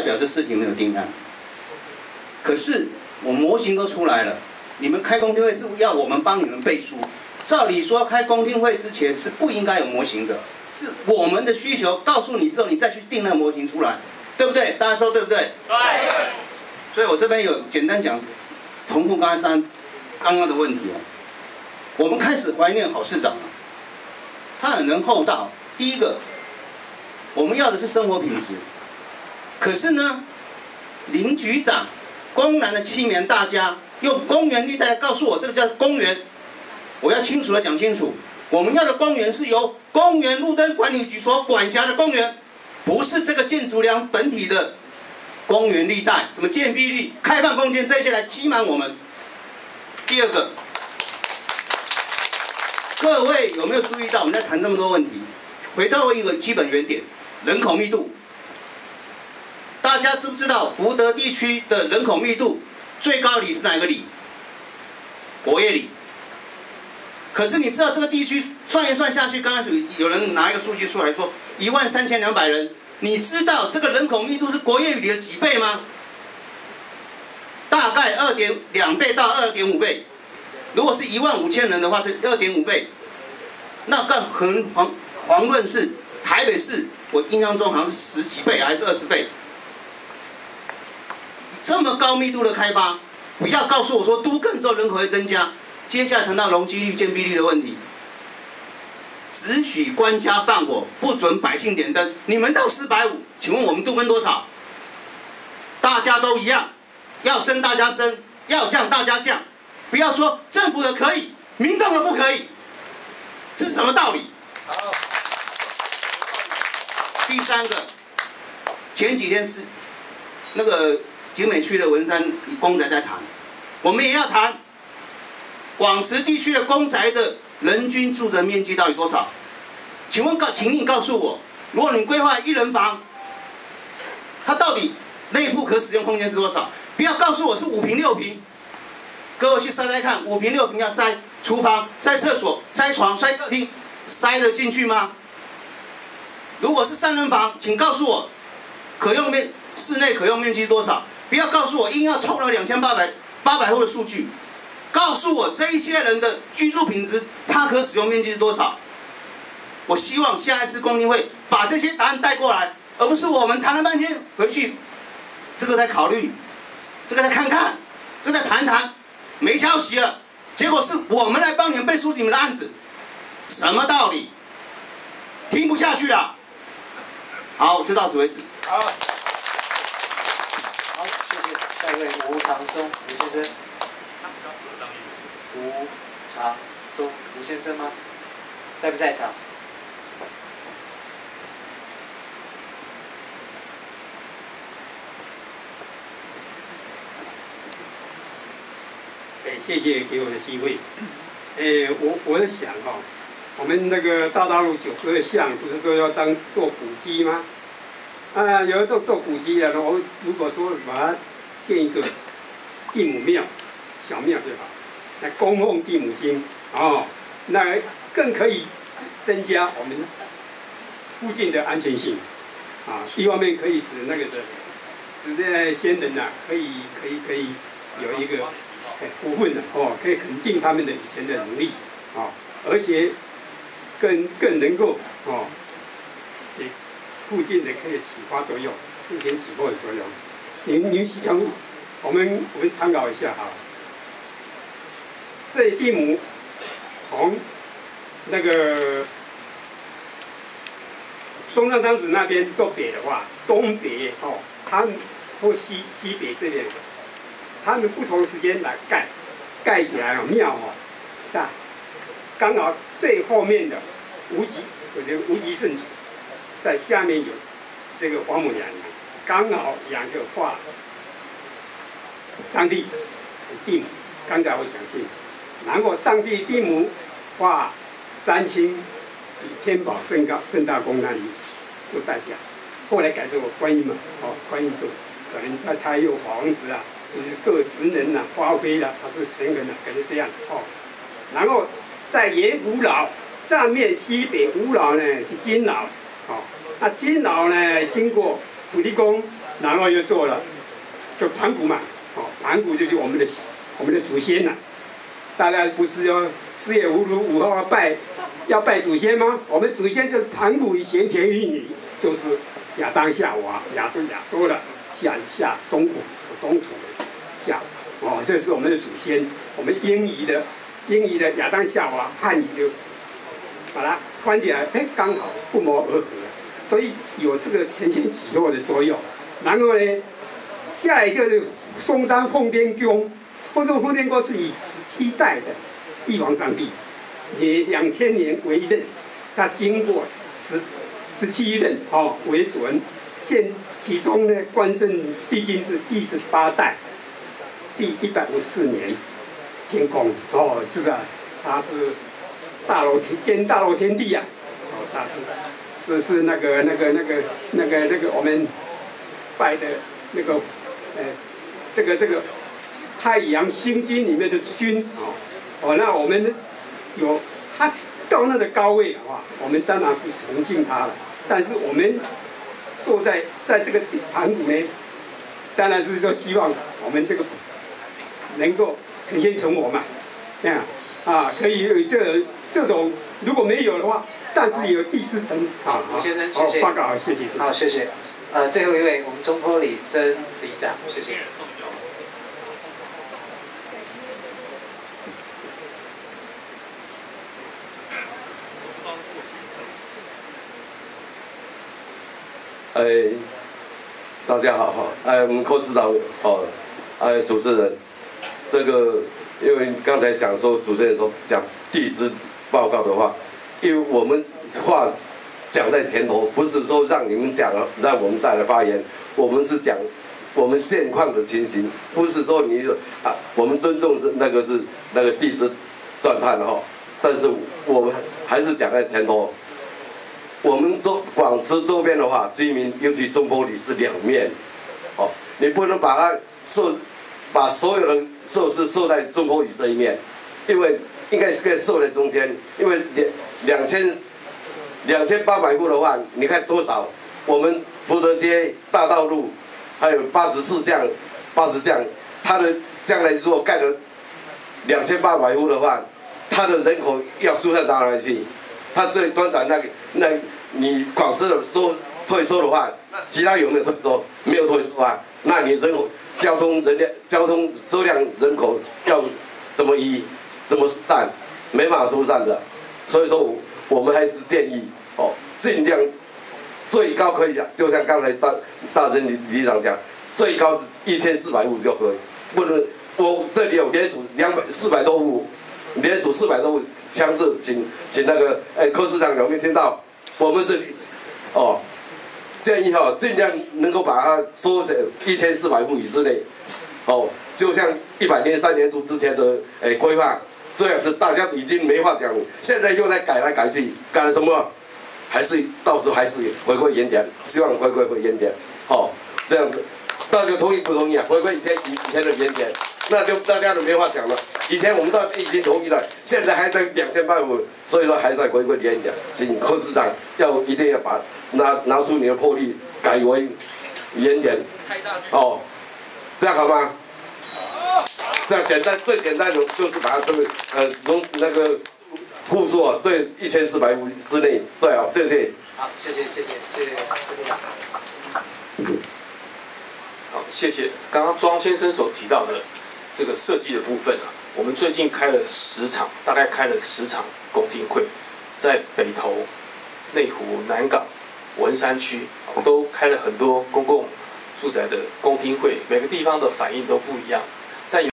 表这事情没有定案。可是我模型都出来了，你们开公听会是要我们帮你们背书。照理说，开公听会之前是不应该有模型的，是我们的需求告诉你之后，你再去定那个模型出来，对不对？大家说对不对？对。所以我这边有简单讲，重复刚刚的问题啊。我们开始怀念郝市长了，他很能厚道。第一个，我们要的是生活品质，可是呢，林局长公然的欺瞒大家，用公园绿带告诉我这个叫公园，我要清楚的讲清楚，我们要的公园是由公园路灯管理局所管辖的公园，不是这个建筑梁本体的公园绿带，什么建蔽率、开放空间这些来欺瞒我们。第二个，各位有没有注意到我们在谈这么多问题，回到一个基本原点，人口密度。大家知不知道福德地区的人口密度最高里是哪个里？国业里。可是你知道这个地区算一算下去，刚开始有人拿一个数据出来说13200人，你知道这个人口密度是国业里的几倍吗？大概2.2倍到2.5倍。如果是15000人的话是2.5倍。那可能遑论是台北市，我印象中好像是10几倍还是20倍。这么高密度的开发，不要告诉我说都更之后人口会增加。接下来谈到容积率、建蔽率的问题，只许官家放火，不准百姓点灯。你们到450，请问我们都更多少？大家都一样，要升大家升，要降大家降，不要说政府的可以，民众的不可以，这是什么道理？好。第三个，前几天是那个景美区的文山公宅在谈，我们也要谈。广池地区的公宅的人均住宅面积到底多少？请你告诉我，如果你规划1人房，它到底内部可使用空间是多少？不要告诉我是5坪6坪，各位去筛筛看，5坪6坪要筛厨房、筛厕所、筛床、筛客厅，塞得进去吗？如果是3人房，请告诉我室内可用面积是多少？不要告诉我硬要凑了2800户的数据。告诉我这一些人的居住品质，它可使用面积是多少？我希望下一次公听会把这些答案带过来，而不是我们谈了半天回去，这个再考虑，这个再看看，这个再谈谈，没消息了。结果是我们来帮你们背书你们的案子，什么道理？听不下去了。好，就到此为止。 好，谢谢。下一位吴长松吴先生。吴长松吴先生吗？在不在场？ 谢谢给我的机会。我在想我们那个大陆92项不是说要做古迹吗？有人都做古迹了，我如果说把它建一个地母庙，小庙就好。来供奉地母经那更可以增加我们附近的安全性一方面可以使那个先人可以有一个福分可以肯定他们的以前的努力而且更能够给附近的可以启发作用，自行启发的作用。您想我们参考一下这地母从那个松山商子那边做北的话，东北他们或西北这边，他们不同时间来盖起来庙大，刚好最后面的无极圣主，在下面有这个王母娘娘，刚好2个画上帝地母，刚才我讲地母。然后上帝地母画3清以天宝圣大宫那里做代表，后来改成观音嘛，观音做，可能他有法王子就是各职能发挥他是全人感觉这样然后在沿五老上面西北五老呢是金老那金老呢经过土地公然后又做了就盘古嘛，哦，盘古就是我们的祖先呐、大家不是要4月5号要拜祖先吗？我们祖先就是盘古以咸田玉女，就是亚当夏娃，亚洲的下中土的夏，哦，这是我们的祖先，我们英语的亚当夏娃，汉语就把它翻起来，哎，刚好不谋而合，所以有这个承前启后的作用。然后呢，下来就是嵩山奉天宫，奉天宫是以17代的帝皇上帝，以2000年为任，他经过17任为准，其中呢，关圣帝君是第18代，第154年天宫，哦，是啊，他是大罗天帝啊，哦，他是那个我们拜的那个这个太阳星君里面的君哦，那我们有他到那个高位的话，我们当然是崇敬他了。但是我们坐在这个盘古呢，当然是说希望我们这个能够成仙成佛嘛，可以有这种，如果没有的话，但是有第4层啊。 吴先生，谢谢。 报告，谢谢。 好，谢谢。最后一位，我们中坡里真里长，谢谢。 大家好我们柯市长主持人，这个因为刚才讲说主持人说讲地质报告的话，因为我们话讲在前头，不是说让你们讲了，让我们再来发言，我们是讲我们现况的情形，不是说我们尊重是那个地质钻探但是我们还是讲在前头。我们广慈周边的话，居民尤其中坡里是2面，你不能把所有的设施设在中坡里这一面，因为应该是可以设在中间，因为2800户的话，你看多少？我们福德街大道路还有80巷，它的将来如果盖了2800户的话，它的人口要疏散到哪里去？它最短你广设的退缩的话，其他有没有退缩？没有退缩的话，那你交通车辆人口要怎么怎么散？没法疏散的。所以说，我们还是建议尽量最高可以讲，就像刚才大珍里长讲，最高是1400户就可以，不能我这里有连署400多户。连署400多户，强制请那个柯市长有没有听到？我们是建议尽量能够把它缩成1400户以之内，就像100年3年度之前的规划，这样是大家已经没话讲了，现在又在改来改去，改了什么？还是到时候还是回归原点，希望回归原点，这样子，大家同意不同意啊？回归以前的原点。那就大家都没话讲了。以前我们都已经同意了，现在还在2800户，所以说还在回归原点。请柯市长一定要把拿出你的魄力，改为原点。这样好吗？这样最简单的就是把它从那个户数这1400户之内最好。谢谢。 好，谢谢。 好，谢谢。刚刚庄先生所提到的这个设计的部分我们最近开了10场，大概开了10场公听会，在北投、内湖、南港、文山区都开了很多公共住宅的公听会，每个地方的反应都不一样。